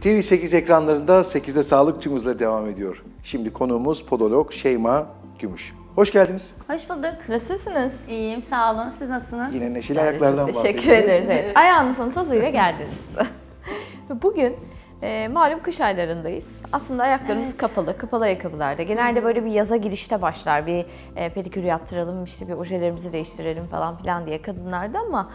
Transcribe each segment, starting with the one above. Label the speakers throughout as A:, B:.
A: TV8 ekranlarında 8'de Sağlık tüm hızla devam ediyor. Şimdi konuğumuz podolog Şeyma Gümüş. Hoş geldiniz.
B: Hoş bulduk.
C: Nasılsınız?
B: İyiyim, sağ olun. Siz nasılsınız?
A: Yine neşeli ayaklardan bahsedeceğiz.
C: Teşekkür ederiz. Evet. Ayağınızın tozuyla geldiniz. Bugün malum kış aylarındayız. Aslında ayaklarımız kapalı ayakkabılarda. Genelde böyle bir yaza girişte başlar. Bir pedikür yaptıralım, işte bir ojelerimizi değiştirelim falan filan diye kadınlarda ama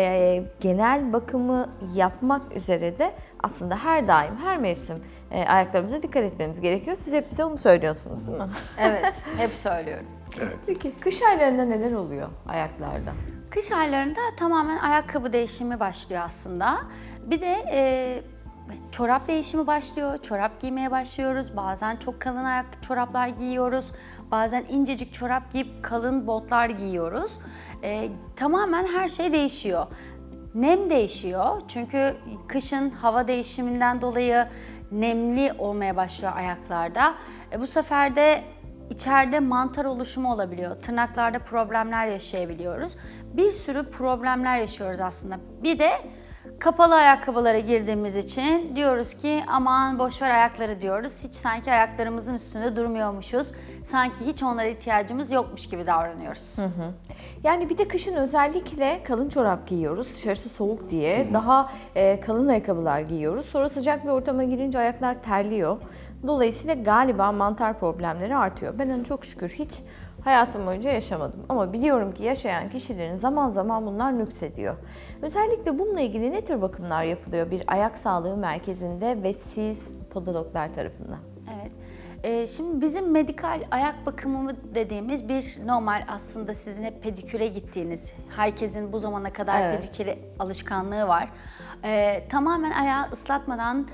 C: genel bakımı yapmak üzere de aslında her daim, her mevsim ayaklarımıza dikkat etmemiz gerekiyor. Siz hep bize onu söylüyorsunuz değil mi?
B: Evet, hep söylüyorum.
A: Evet.
C: Peki kış aylarında neler oluyor ayaklarda?
B: Kış aylarında tamamen ayakkabı değişimi başlıyor aslında. Bir de çorap değişimi başlıyor. Çorap giymeye başlıyoruz. Bazen çok kalın ayak çoraplar giyiyoruz. Bazen incecik çorap giyip kalın botlar giyiyoruz. Tamamen her şey değişiyor. Nem değişiyor. Çünkü kışın hava değişiminden dolayı nemli olmaya başlıyor ayaklarda. Bu sefer de içeride mantar oluşumu olabiliyor. Tırnaklarda problemler yaşayabiliyoruz. Bir sürü problemler yaşıyoruz aslında. Bir de kapalı ayakkabılara girdiğimiz için diyoruz ki aman boşver ayakları diyoruz. Hiç sanki ayaklarımızın üstünde durmuyormuşuz. Sanki hiç onlara ihtiyacımız yokmuş gibi davranıyoruz.
C: Yani bir de kışın özellikle kalın çorap giyiyoruz. Dışarısı soğuk diye daha kalın ayakkabılar giyiyoruz. Sonra sıcak bir ortama girince ayaklar terliyor. Dolayısıyla galiba mantar problemleri artıyor. Ben onu çok şükür hiç hayatım boyunca yaşamadım. Ama biliyorum ki yaşayan kişilerin zaman zaman bunlar nüksediyor. Özellikle bununla ilgili ne tür bakımlar yapılıyor bir ayak sağlığı merkezinde ve siz podologlar tarafından?
B: Evet. Şimdi bizim medikal ayak bakımı dediğimiz bir normal aslında sizin hep pediküre gittiğiniz, herkesin bu zamana kadar pediküre alışkanlığı var. Tamamen ayağı ıslatmadan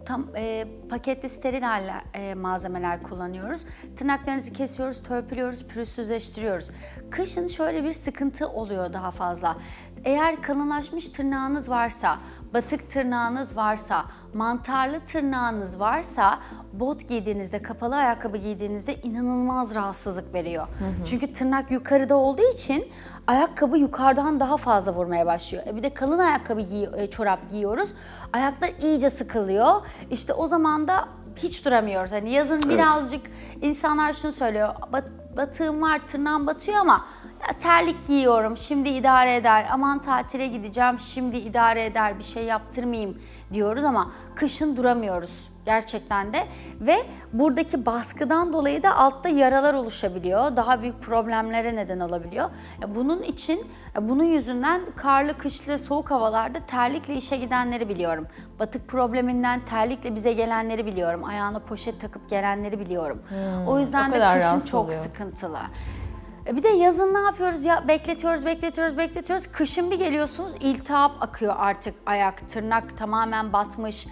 B: paketli steril malzemeler kullanıyoruz. Tırnaklarınızı kesiyoruz, törpülüyoruz, pürüzsüzleştiriyoruz. Kışın şöyle bir sıkıntı oluyor daha fazla. Eğer kalınlaşmış tırnağınız varsa, batık tırnağınız varsa, mantarlı tırnağınız varsa bot giydiğinizde, kapalı ayakkabı giydiğinizde inanılmaz rahatsızlık veriyor. Çünkü tırnak yukarıda olduğu için ayakkabı yukarıdan daha fazla vurmaya başlıyor. Bir de kalın ayakkabı çorap giyiyoruz. Ayaklar iyice sıkılıyor. İşte o zaman da hiç duramıyoruz. Hani yazın birazcık insanlar şunu söylüyor. Batığım var, tırnağım batıyor ama ya terlik giyiyorum, şimdi idare eder. Aman tatile gideceğim, şimdi idare eder, bir şey yaptırmayayım diyoruz ama kışın duramıyoruz gerçekten de. Ve buradaki baskıdan dolayı da altta yaralar oluşabiliyor. Daha büyük problemlere neden olabiliyor. Bunun için, bunun yüzünden karlı, kışlı, soğuk havalarda terlikle işe gidenleri biliyorum. Batık probleminden terlikle bize gelenleri biliyorum. Ayağına poşet takıp gelenleri biliyorum. O yüzden de kışın çok sıkıntılı. Bir de yazın ne yapıyoruz? Ya bekletiyoruz. Kışın bir geliyorsunuz, iltihap akıyor artık ayak, tırnak tamamen batmış.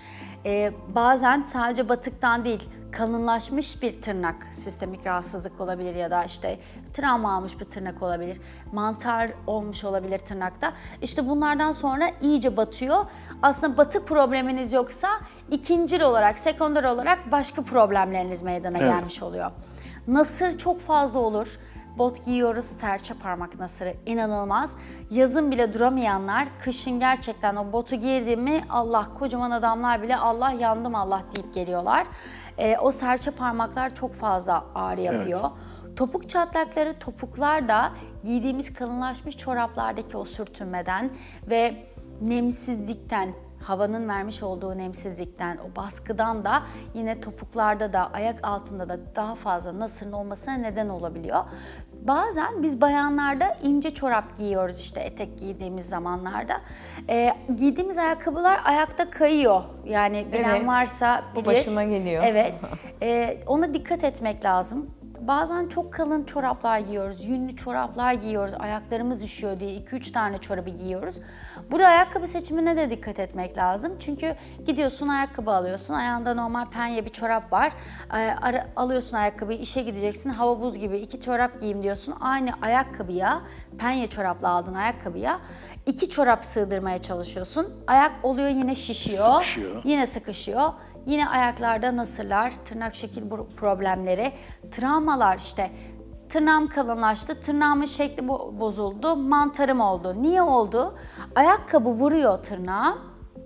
B: Bazen sadece batıktan değil, kalınlaşmış bir tırnak, sistemik rahatsızlık olabilir ya da işte travma almış bir tırnak olabilir, mantar olmuş olabilir tırnakta. İşte bunlardan sonra iyice batıyor. Aslında batık probleminiz yoksa ikincil olarak, sekonder olarak başka problemleriniz meydana gelmiş oluyor. Nasır çok fazla olur. Bot giyiyoruz, serçe parmak nasırı inanılmaz. Yazın bile duramayanlar, kışın gerçekten o botu girdi mi Allah, kocaman adamlar bile Allah yandım Allah deyip geliyorlar. O serçe parmaklar çok fazla ağrı yapıyor. Topuk çatlakları, topuklar da giydiğimiz kalınlaşmış çoraplardaki o sürtünmeden ve nemsizlikten, havanın vermiş olduğu nemsizlikten, o baskıdan da yine topuklarda da, ayak altında da daha fazla nasırın olmasına neden olabiliyor. Bazen biz bayanlarda ince çorap giyiyoruz işte etek giydiğimiz zamanlarda. Giydiğimiz ayakkabılar ayakta kayıyor. Yani bilen varsa bilir.
C: Bu başıma geliyor.
B: Evet. Ona dikkat etmek lazım. Bazen çok kalın çoraplar giyiyoruz, yünlü çoraplar giyiyoruz, ayaklarımız üşüyor diye 2-3 tane çorabı giyiyoruz. Burada ayakkabı seçimine de dikkat etmek lazım. Çünkü gidiyorsun ayakkabı alıyorsun, ayağında normal penye bir çorap var. Alıyorsun ayakkabıyı, işe gideceksin, hava buz gibi 2 çorap giyeyim diyorsun. Aynı ayakkabıya, penye çorapla aldığın ayakkabıya 2 çorap sığdırmaya çalışıyorsun. Ayak oluyor yine şişiyor, yine sıkışıyor. Yine ayaklarda nasırlar, tırnak şekil problemleri, travmalar işte. Tırnağım kalınlaştı, tırnağımın şekli bozuldu, mantarım oldu. Niye oldu? Ayakkabı vuruyor tırnağa.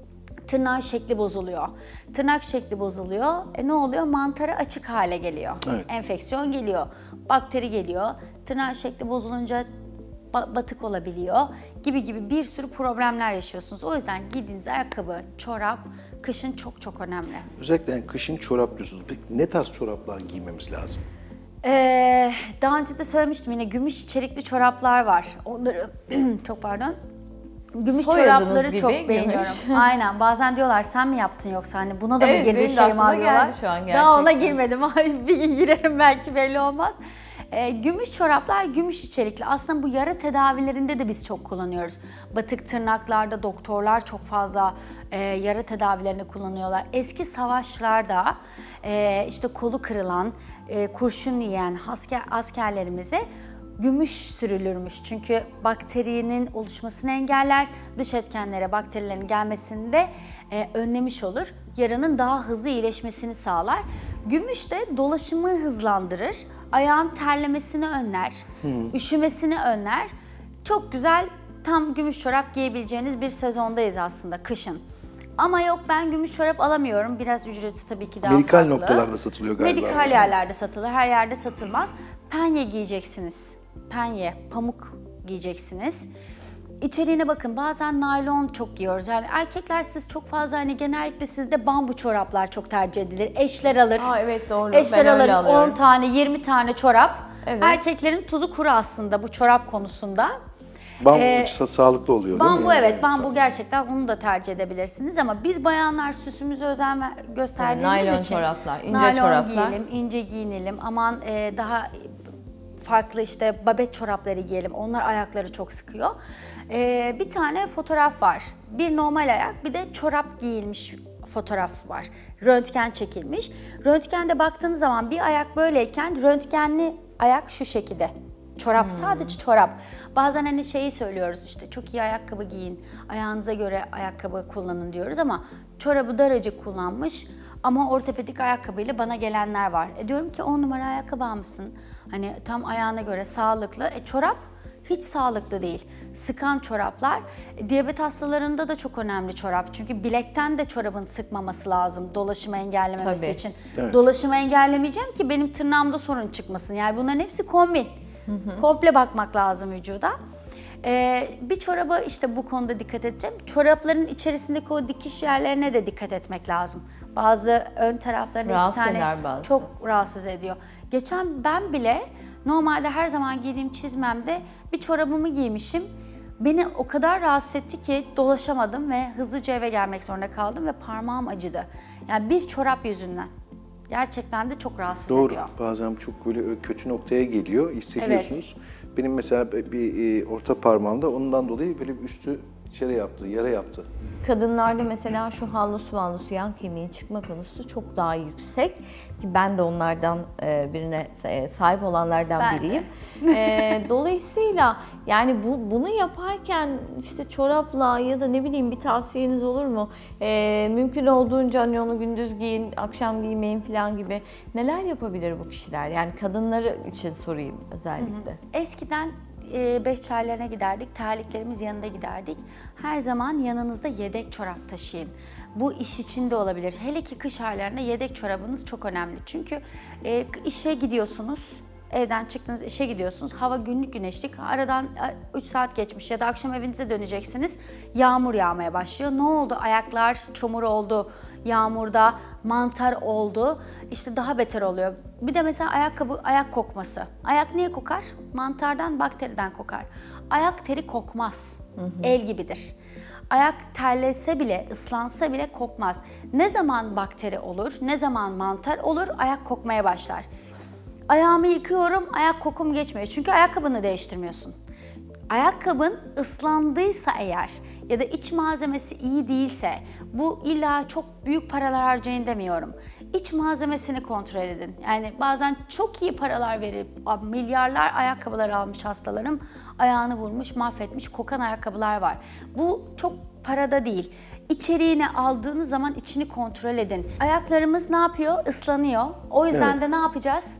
B: tırnağın şekli bozuluyor. Tırnak şekli bozuluyor. Ne oluyor? Mantarı açık hale geliyor.
A: Evet.
B: Enfeksiyon geliyor. Bakteri geliyor. Tırnağın şekli bozulunca batık olabiliyor gibi bir sürü problemler yaşıyorsunuz. O yüzden giydiğiniz ayakkabı, çorap kışın çok çok önemli.
A: Özellikle yani kışın çorap diyorsunuz. Peki ne tarz çoraplar giymemiz lazım?
B: Daha önce de söylemiştim, yine gümüş içerikli çoraplar var. Onları çok pardon. Gümüş
C: Soyadınız
B: çorapları
C: gibi
B: çok
C: gümüş.
B: beğeniyorum. Aynen. Bazen diyorlar sen mi yaptın yoksa hani buna da mı
C: Evet,
B: girdin
C: benim de aklıma
B: Şeyma diyorlar.
C: geldi şu an
B: Daha ona
C: gerçekten.
B: girmedim. Ay, bir gün girerim belki, belli olmaz. Gümüş çoraplar gümüş içerikli. Aslında bu yara tedavilerinde de biz çok kullanıyoruz. Batık tırnaklarda doktorlar çok fazla yara tedavilerinde kullanıyorlar. Eski savaşlarda işte kolu kırılan, kurşun yiyen askerlerimize gümüş sürülürmüş. Çünkü bakterinin oluşmasını engeller, dış etkenlere bakterilerin gelmesini de önlemiş olur. Yaranın daha hızlı iyileşmesini sağlar. Gümüş de dolaşımı hızlandırır, ayağın terlemesini önler, üşümesini önler. Çok güzel, tam gümüş çorap giyebileceğiniz bir sezondayız aslında, kışın. Ama yok ben gümüş çorap alamıyorum. Biraz ücreti tabii ki daha
A: Medikal
B: farklı.
A: noktalarda satılıyor galiba.
B: Medikal yerlerde satılır, her yerde satılmaz. Penye giyeceksiniz. Penye, pamuk giyeceksiniz. İçeriğine bakın, bazen naylon çok giyiyoruz. Yani erkekler siz çok fazla, hani genellikle sizde bambu çoraplar çok tercih edilir. Eşler alır.
C: Aa, evet doğru.
B: Eşler
C: Ben öyle
B: alır 10
C: alıyorum.
B: tane, 20 tane çorap.
C: Evet.
B: Erkeklerin tuzu kuru aslında bu çorap konusunda.
A: Bambu sağlıklı oluyor değil mi?
B: Bambu,
A: Yani
B: evet, bambu gerçekten, onu da tercih edebilirsiniz ama biz bayanlar süsümüze özen gösterdiğimiz
C: Naylon
B: için
C: çoraplar, ince
B: naylon
C: çoraplar.
B: giyelim, ince giyinelim, aman daha farklı işte babet çorapları giyelim, onlar ayakları çok sıkıyor. Bir tane fotoğraf var, bir normal ayak, bir de çorap giyilmiş fotoğraf var. Röntgen çekilmiş. Röntgende baktığınız zaman bir ayak böyleyken röntgenli ayak şu şekilde. Çorap, sadece çorap. Bazen hani şeyi söylüyoruz, işte çok iyi ayakkabı giyin, ayağınıza göre ayakkabı kullanın diyoruz ama çorabı daracık kullanmış ama ortopedik ayakkabıyla bana gelenler var. Diyorum ki 10 numara ayakkabı almışsın. Hani tam ayağına göre sağlıklı. Çorap hiç sağlıklı değil. Sıkan çoraplar, diyabet hastalarında da çok önemli çorap. Çünkü bilekten de çorabın sıkmaması lazım dolaşımı engellememesi
C: Tabii.
B: için.
A: Evet.
B: Dolaşımı engellemeyeceğim ki benim tırnağımda sorun çıkmasın. Yani bunların hepsi kombin. Komple bakmak lazım vücuda. Bir çoraba işte bu konuda dikkat edeceğim. Çorapların içerisindeki o dikiş yerlerine de dikkat etmek lazım. Bazı ön taraflarına
C: Rahatsız
B: iki tane
C: eder bazı.
B: çok rahatsız ediyor. Geçen ben bile normalde her zaman giydiğim çizmemde bir çorabımı giymişim. Beni o kadar rahatsız etti ki dolaşamadım ve hızlıca eve gelmek zorunda kaldım ve parmağım acıdı. Yani bir çorap yüzünden. Gerçekten de çok rahatsız
A: Doğru.
B: ediyor.
A: Bazen çok böyle kötü noktaya geliyor, hissediyorsunuz. Benim mesela bir orta parmağımda ondan dolayı böyle bir üstü yara yaptı.
C: Kadınlarda mesela şu hallus yan kemiğin çıkma konusu çok daha yüksek ki ben de onlardan birine sahip olanlardan
B: Ben de.
C: biriyim. Dolayısıyla yani bunu yaparken işte çorapla ya da ne bileyim bir tavsiyeniz olur mu? Mümkün olduğunca hani onu gündüz giyin, akşam giymeyin falan gibi neler yapabilir bu kişiler? Yani kadınları için sorayım özellikle.
B: Eskiden beş çaylarına giderdik, terliklerimiz yanında giderdik. Her zaman yanınızda yedek çorap taşıyın. Bu iş için de olabilir. Hele ki kış aylarında yedek çorabınız çok önemli. Çünkü işe gidiyorsunuz, evden çıktınız, işe gidiyorsunuz. Hava günlük güneşlik, aradan 3 saat geçmiş ya da akşam evinize döneceksiniz. Yağmur yağmaya başlıyor. Ne oldu? Ayaklar çamur oldu. Yağmurda mantar oldu. İşte daha beter oluyor. Bir de mesela ayak kokması. Ayak niye kokar? Mantardan, bakteriden kokar. Ayak teri kokmaz. El gibidir. Ayak terlese bile, ıslansa bile kokmaz. Ne zaman bakteri olur, ne zaman mantar olur, ayak kokmaya başlar. Ayağımı yıkıyorum, ayak kokum geçmiyor. Çünkü ayakkabını değiştirmiyorsun. Ayakkabın ıslandıysa eğer ya da iç malzemesi iyi değilse, bu illa çok büyük paralar harcayın demiyorum. İç malzemesini kontrol edin. Yani bazen çok iyi paralar verip milyarlar ayakkabılar almış hastalarım, ayağını vurmuş, mahvetmiş, kokan ayakkabılar var. Bu çok parada değil. İçeriğini aldığınız zaman içini kontrol edin. Ayaklarımız ne yapıyor? Islanıyor. O yüzden de ne yapacağız?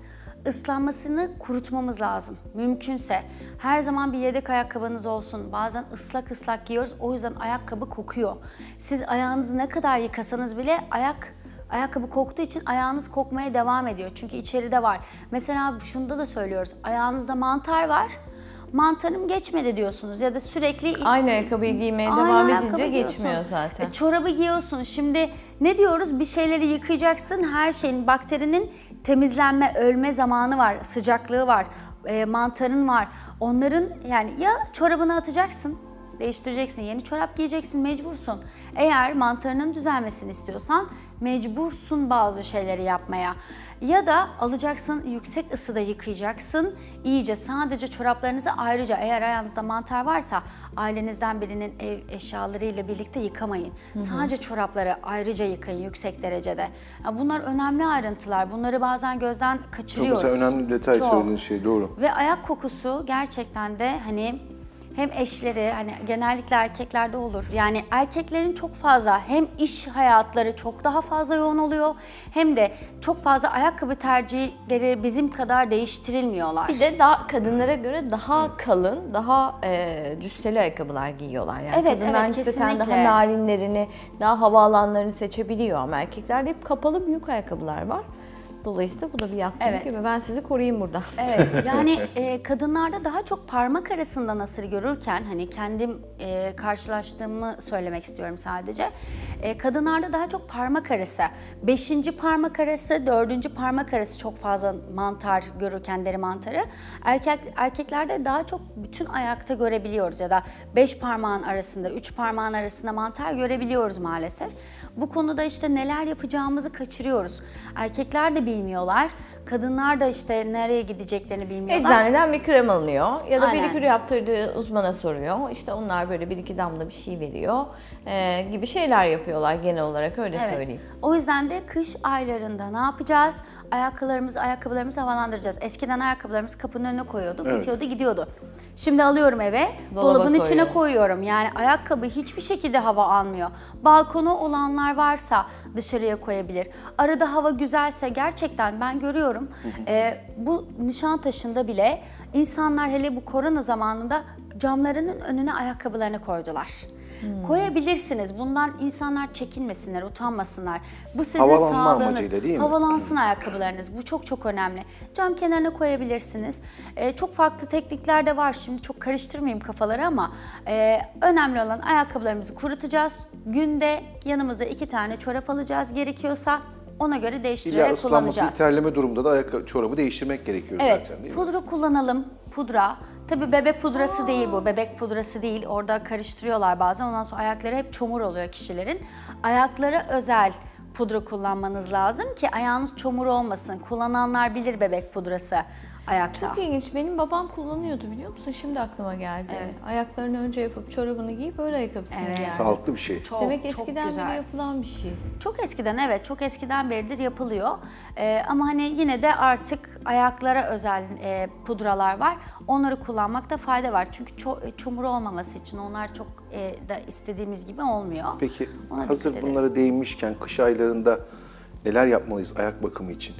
B: ıslanmasını kurutmamız lazım. Mümkünse her zaman bir yedek ayakkabınız olsun. Bazen ıslak ıslak giyiyoruz. O yüzden ayakkabı kokuyor. Siz ayağınızı ne kadar yıkasanız bile ayakkabı koktuğu için ayağınız kokmaya devam ediyor. Çünkü içeride var. Mesela şunda da söylüyoruz. Ayağınızda mantar var. Mantarım geçmedi diyorsunuz ya da sürekli
C: aynı ayakkabıyı giymeye devam edince geçmiyor zaten.
B: Çorabı giyiyorsun. Şimdi ne diyoruz? Bir şeyleri yıkayacaksın. Her şeyin, bakterinin temizlenme, ölme zamanı var, sıcaklığı var, mantarın var. Onların yani ya çorabını atacaksın, değiştireceksin, yeni çorap giyeceksin, mecbursun. Eğer mantarının düzelmesini istiyorsan mecbursun bazı şeyleri yapmaya. Ya da alacaksın, yüksek ısıda yıkayacaksın. İyice sadece çoraplarınızı ayrıca, eğer ayağınızda mantar varsa ailenizden birinin ev eşyalarıyla birlikte yıkamayın. Sadece çorapları ayrıca yıkayın yüksek derecede. Yani bunlar önemli ayrıntılar. Bunları bazen gözden kaçırıyoruz.
A: Çok mesela önemli bir detay
B: Çok.
A: söylediğin şey doğru.
B: Ve ayak kokusu gerçekten de hani hem eşleri, hani genellikle erkeklerde olur. Yani erkeklerin çok fazla hem iş hayatları çok daha fazla yoğun oluyor hem de çok fazla ayakkabı tercihleri bizim kadar değiştirilmiyorlar.
C: Bir de daha kadınlara göre daha kalın, daha cüsseli ayakkabılar giyiyorlar. Yani
B: Evet,
C: kadınlar
B: evet,
C: nispeten daha
B: kesinlikle.
C: narinlerini, daha hava alanlarını seçebiliyor ama erkeklerde hep kapalı büyük ayakkabılar var. Dolayısıyla bu da bir yatkınlık
B: Evet.
C: gibi. Ben sizi koruyayım burada.
B: Evet, yani kadınlarda daha çok parmak arasında nasır görürken, hani kendim karşılaştığımı söylemek istiyorum sadece. Kadınlarda daha çok parmak arası, 5. parmak arası, 4. parmak arası çok fazla mantar görürken, deri mantarı. Erkeklerde daha çok bütün ayakta görebiliyoruz ya da 5 parmağın arasında, 3 parmağın arasında mantar görebiliyoruz maalesef. Bu konuda işte neler yapacağımızı kaçırıyoruz. Erkekler de bilmiyorlar. Kadınlar da işte nereye gideceklerini bilmiyorlar.
C: Eczaneden bir krem alınıyor ya da
B: Aynen.
C: pedikür yaptırdığı uzmana soruyor. İşte onlar böyle 1-2 damla bir şey veriyor gibi şeyler yapıyorlar genel olarak, öyle söyleyeyim.
B: O yüzden de kış aylarında ne yapacağız? Ayakkabılarımızı havalandıracağız. Eskiden ayakkabılarımızı kapının önüne koyuyorduk, bitiyordu, gidiyordu. Şimdi alıyorum eve, dolabın içine koyuyorum. Yani ayakkabı hiçbir şekilde hava almıyor. Balkonu olanlar varsa dışarıya koyabilir. Arada hava güzelse gerçekten ben görüyorum. Bu Nişantaşı'nda bile insanlar, hele bu korona zamanında camlarının önüne ayakkabılarını koydular. Koyabilirsiniz. Bundan insanlar çekinmesinler, utanmasınlar. Bu sizin
A: Havalanma
B: sağlığınız.
A: amacıyla değil mi?
B: Havalansın ayakkabılarınız. Bu çok çok önemli. Cam kenarına koyabilirsiniz. Çok farklı teknikler de var. Şimdi çok karıştırmayayım kafaları ama önemli olan ayakkabılarımızı kurutacağız. Günde yanımıza 2 tane çorap alacağız gerekiyorsa. Ona göre
A: İlla
B: değiştirerek
A: ıslanması,
B: kullanacağız.
A: terleme durumunda da çorabı değiştirmek gerekiyor
B: Evet,
A: zaten değil mi?
B: pudra kullanalım. Pudra. Tabii bebek pudrası değil bu. Bebek pudrası değil. Orada karıştırıyorlar bazen. Ondan sonra ayakları hep çamur oluyor kişilerin. Ayaklara özel pudra kullanmanız lazım ki ayağınız çamur olmasın. Kullananlar bilir bebek pudrası ayakta.
C: Çok ilginç. Benim babam kullanıyordu, biliyor musun? Şimdi aklıma geldi.
B: Evet.
C: Ayaklarını önce yapıp çorabını giyip öyle ayakkabısını giyerdi.
A: Sağlıklı bir şey.
B: Çok,
C: Demek
B: çok
C: eskiden
B: güzel.
C: beri yapılan bir şey.
B: Çok eskiden, evet, çok eskiden beridir yapılıyor. Ama hani yine de artık ayaklara özel pudralar var. Onları kullanmakta fayda var. Çünkü çamur olmaması için onlar çok da istediğimiz gibi olmuyor.
A: Peki
B: Ona
A: hazır
B: dikkat edelim.
A: bunlara değinmişken kış aylarında neler yapmalıyız ayak bakımı için?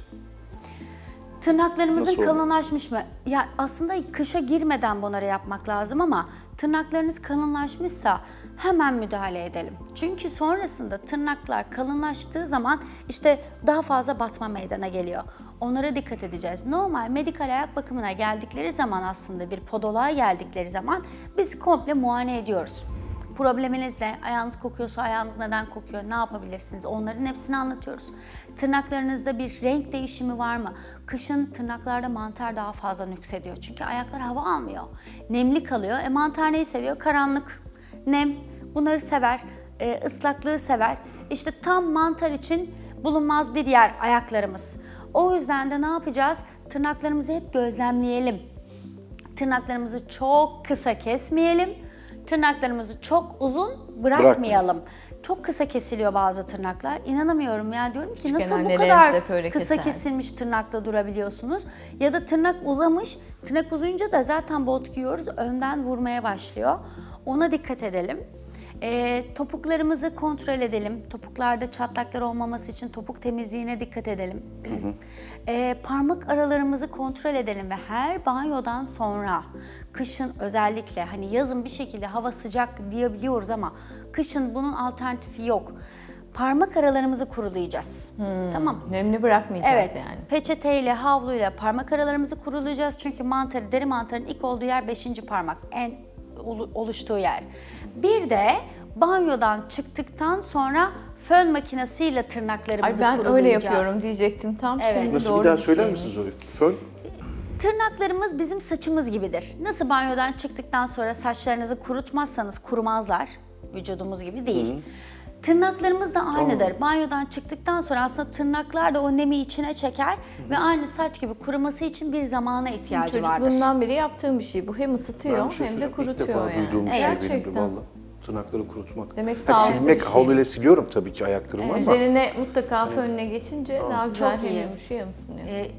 B: Tırnaklarımızın
A: Nasıl oluyor?
B: kalınlaşmış mı? Ya aslında kışa girmeden bunları yapmak lazım ama tırnaklarınız kalınlaşmışsa hemen müdahale edelim. Çünkü sonrasında tırnaklar kalınlaştığı zaman işte daha fazla batma meydana geliyor. Onlara dikkat edeceğiz. Normal medikal ayak bakımına geldikleri zaman, aslında bir podoloğa geldikleri zaman biz komple muayene ediyoruz. Probleminiz ne? Ayağınız kokuyorsa ayağınız neden kokuyor? Ne yapabilirsiniz? Onların hepsini anlatıyoruz. Tırnaklarınızda bir renk değişimi var mı? Kışın tırnaklarda mantar daha fazla nüksediyor. Çünkü ayaklar hava almıyor. Nemli kalıyor. Mantar neyi seviyor? Karanlık, nem. Bunları sever. Islaklığı sever. İşte tam mantar için bulunmaz bir yer ayaklarımız. O yüzden de ne yapacağız? Tırnaklarımızı hep gözlemleyelim. Tırnaklarımızı çok kısa kesmeyelim. Tırnaklarımızı çok uzun bırakmayalım. Çok kısa kesiliyor bazı tırnaklar. İnanamıyorum ya, diyorum ki
C: Küçükken
B: nasıl bu
C: annelerimiz
B: kadar
C: hep öyle
B: kısa
C: keserdi.
B: kesilmiş tırnakta durabiliyorsunuz? Ya da tırnak uzamış, tırnak uzayınca da zaten bot giyiyoruz, önden vurmaya başlıyor. Ona dikkat edelim. Topuklarımızı kontrol edelim. Topuklarda çatlaklar olmaması için topuk temizliğine dikkat edelim. Parmak aralarımızı kontrol edelim ve her banyodan sonra, kışın özellikle, hani yazın bir şekilde hava sıcak diyebiliyoruz ama kışın bunun alternatifi yok. Parmak aralarımızı kurulayacağız. Tamam.
C: Nemli bırakmayacağız
B: Evet,
C: yani.
B: peçeteyle, havluyla parmak aralarımızı kurulayacağız. Çünkü mantarı, deri mantarının ilk olduğu yer 5. parmak, en oluştuğu yer. Bir de banyodan çıktıktan sonra fön makinesiyle tırnaklarımızı
C: Ben
B: kurulayacağız.
C: öyle yapıyorum diyecektim tam.
B: Evet.
C: Şimdi
A: Nasıl,
C: doğru
A: bir daha
C: bir
A: söyler
C: şeymiş.
A: misiniz o fön?
B: Tırnaklarımız bizim saçımız gibidir. Nasıl banyodan çıktıktan sonra saçlarınızı kurutmazsanız kurumazlar, vücudumuz gibi değil. Tırnaklarımız da aynıdır. Banyodan çıktıktan sonra aslında tırnaklar da o nemi içine çeker ve aynı saç gibi kuruması için bir zamana ihtiyacı vardır.
C: Çocukluğumdan beri yaptığım bir şey. Bu hem ısıtıyor
A: Ben bir şey
C: hem de
A: söyleyeyim. İlk
C: kurutuyor
A: defa
C: yani.
A: duyduğum bir şey benim de
C: Gerçekten.
A: valla. Tırnakları kurutmak.
C: Demek
A: Hadi
C: sağlıklı
A: silmek,
C: bir şey.
A: havluyla siliyorum tabii ki ayaklarımı ama.
C: Üzerine mutlaka fönüne geçince daha güzel
B: Çok iyi.
C: hem yumuşuyor musun?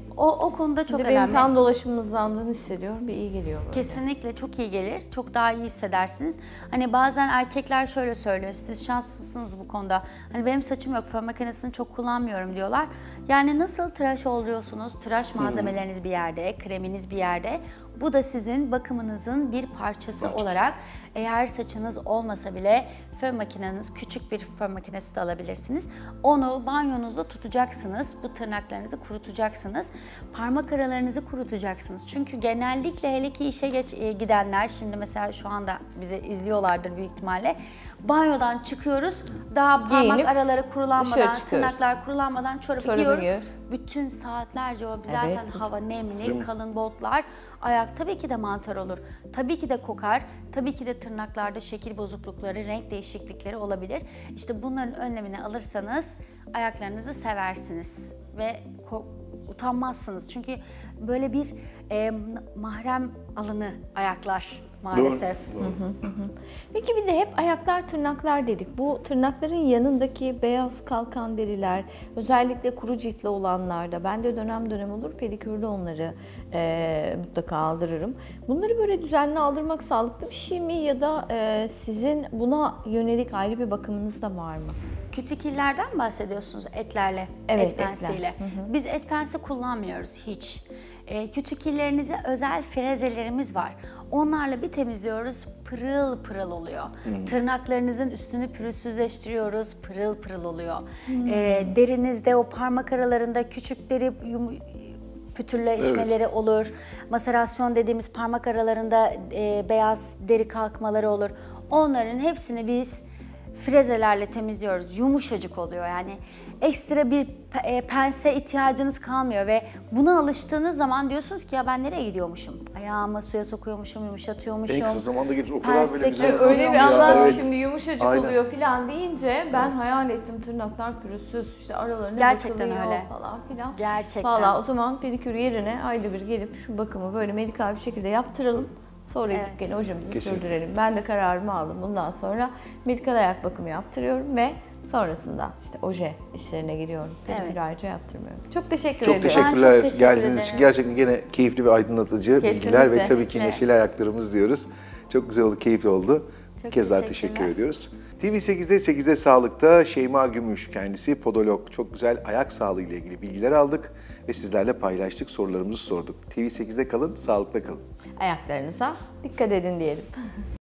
B: O konuda çok
C: Bir de benim
B: önemli.
C: kan dolaşımım hızlandığını hissediyorum. Bir iyi geliyor böyle.
B: Kesinlikle çok iyi gelir. Çok daha iyi hissedersiniz. Hani bazen erkekler şöyle söylüyor. Siz şanslısınız bu konuda. Hani benim saçım yok, fön makinesini çok kullanmıyorum diyorlar. Yani nasıl tıraş oluyorsunuz? Tıraş malzemeleriniz bir yerde, kreminiz bir yerde. Bu da sizin bakımınızın bir parçası olarak, eğer saçınız olmasa bile fön makineniz, küçük bir fön makinesi de alabilirsiniz. Onu banyonuzda tutacaksınız. Bu tırnaklarınızı kurutacaksınız. Parmak aralarınızı kurutacaksınız. Çünkü genellikle, hele ki işe gidenler, şimdi mesela şu anda bizi izliyorlardır büyük ihtimalle. Banyodan çıkıyoruz. Daha parmak
C: Giyinip
B: araları kurulanmadan,
C: çıkıyoruz.
B: tırnaklar kurulanmadan çorabı
C: Çorabı
B: giyiyoruz.
C: giyiyoruz.
B: Bütün saatlerce o zaten
C: Evet.
B: hava nemli, kalın botlar. Ayak tabii ki de mantar olur. Tabii ki de kokar. Tabii ki de tırnaklarda şekil bozuklukları, renk değişiklikleri olabilir. İşte bunların önlemini alırsanız ayaklarınızı seversiniz ve utanmazsınız. Çünkü böyle bir mahrem alanı ayaklar maalesef.
A: Doğru.
C: Peki bir de hep ayaklar, tırnaklar dedik. Bu tırnakların yanındaki beyaz kalkan deriler, özellikle kuru ciltli olanlarda, ben de dönem dönem olur pedikürde onları mutlaka aldırırım. Bunları böyle düzenli aldırmak sağlıklı bir şey mi, ya da sizin buna yönelik ayrı bir bakımınız da var mı?
B: Kütükillerden bahsediyorsunuz, etlerle,
C: Evet,
B: et pensiyle.
C: etler.
B: Biz et pensi kullanmıyoruz hiç. Kütükillerinize özel frezelerimiz var. Onlarla bir temizliyoruz, pırıl pırıl oluyor. Tırnaklarınızın üstünü pürüzsüzleştiriyoruz, pırıl pırıl oluyor. Derinizde, o parmak aralarında küçük deri pütürleşmeleri olur. Maserasyon dediğimiz parmak aralarında beyaz deri kalkmaları olur. Onların hepsini biz frezelerle temizliyoruz. Yumuşacık oluyor yani. Ekstra bir pense ihtiyacınız kalmıyor ve buna alıştığınız zaman diyorsunuz ki ya ben nereye gidiyormuşum? Ayağımı suya sokuyormuşum, yumuşatıyormuşum.
A: En kısa zamanda gelir. O kadar böyle güzel.
B: Pensle
C: Öyle bir
A: Ya,
C: anlattı
A: evet.
C: şimdi, yumuşacık
A: Aynen.
C: oluyor falan deyince ben hayal ettim, tırnaklar pürüzsüz, işte aralarına
B: Gerçekten
C: bakılıyor
B: öyle.
C: falan filan.
B: Gerçekten.
C: Valla o zaman pedikür yerine ayda bir gelip şu bakımı böyle medikal bir şekilde yaptıralım. Sonra gidip gene hocamızı
A: Kesinlikle.
C: sürdürelim. Ben de kararımı aldım. Bundan sonra medikal ayak bakımı yaptırıyorum ve sonrasında işte oje işlerine giriyorum. Pedikür
B: Evet.
C: ayrıca yaptırmıyorum. Çok teşekkür
A: Çok
C: ediyorum.
A: teşekkürler
B: Ben çok teşekkür
A: geldiğiniz için.
B: ederim.
A: Gerçekten gene keyifli ve aydınlatıcı bilgiler ve tabii ki
B: Kesinlikle.
A: neşeli ayaklarımız diyoruz. Çok güzel oldu, keyifli oldu. Bir kez daha teşekkür
B: teşekkürler.
A: ediyoruz. TV8'de 8'de Sağlık'ta Şeyma Gümüş, kendisi podolog. Çok güzel ayak sağlığı ile ilgili bilgiler aldık ve sizlerle paylaştık, sorularımızı sorduk. TV8'de kalın, sağlıkta kalın.
C: Ayaklarınıza dikkat edin diyelim.